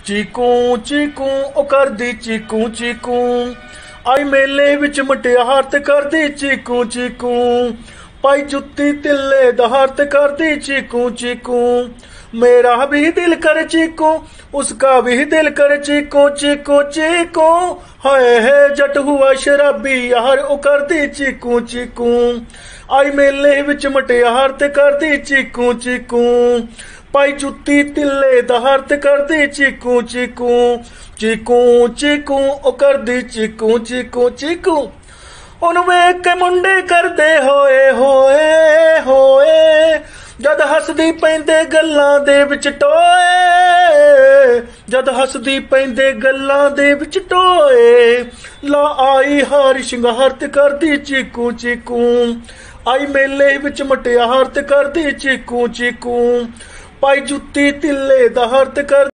चीकू चीकू ओ करदी चीकू चीकू। आई मेले विच मटियार ते करदी चीकू चीकू। पाई जुत्ती तिल्ले दहार ते करदी चीकू चीकू। मेरा भी दिल करे चीकू, उसका भी दिल करे चीकू चीकू चीकू। हाय है जट हुआ शराबी यार ओ करदी चीकू चीकू। आई मेले विच मटियार ते करदी चीकू चीकू। पाई जुत्ती तिल्ले दहार ते करदी चीकू चीकू। चीकू चीकू ओ करदी चीकू चीकू चीकू। ਉਹਨੂੰ ਵੇਖ ਕੇ ਮੁੰਡੇ ਕਰਦੇ ਹੋਏ ਹੋਏ ਹੋਏ। ਜਦ ਹੱਸਦੀ ਪੈਂਦੇ ਗੱਲਾਂ ਦੇ ਵਿੱਚ ਟੋਏ। ਜਦ ਹੱਸਦੀ ਪੈਂਦੇ ਗੱਲਾਂ ਦੇ ਵਿੱਚ ਟੋਏ। ਲਾ ਆਈ ਹਾਰ ਸ਼ਿੰਗਾਰ ਤੇ ਕਰਦੀ ਚੀਕੂ ਚੀਕੂ। ਆਈ ਮੇਲੇ ਵਿੱਚ ਮਟਿਆਰ ਤੇ ਕਰਦੀ ਚੀਕੂ ਚੀਕੂ। ਪਾਈ ਜੁੱਤੀ ਤਿੱਲੇ ਦਹਾਰ ਤੇ ਕਰ